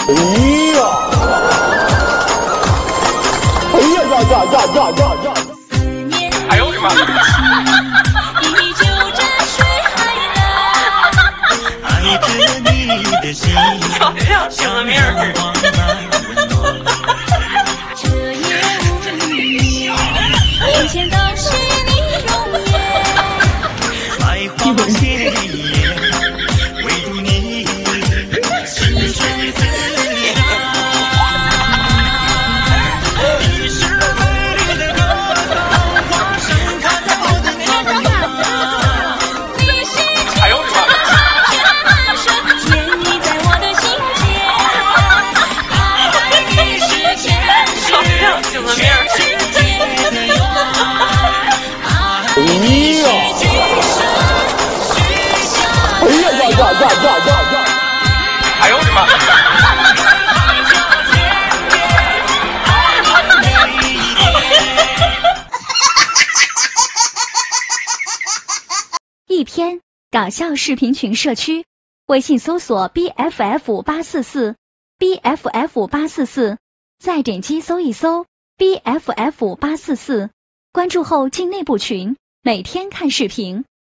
哎呀！哎呀呀呀呀呀呀呀！ 哎呦我的妈！小亮醒了命儿。 这夜无你，眼前都是你容颜。 百花鲜艳，唯独你心绪自然。你是美丽的歌桃花盛开在我的面庞。 你是哎呦我的妈！ 建立在我的心间。爱你是前小亮醒了命儿。 世界的永哎呀！哎呀呀呀呀呀呀呀！ 哎呦我的妈！ 一篇搞笑视频群社区，微信搜索 BFF844 BFF844，再点击搜一搜 BFF844，关注后进内部群，每天看视频。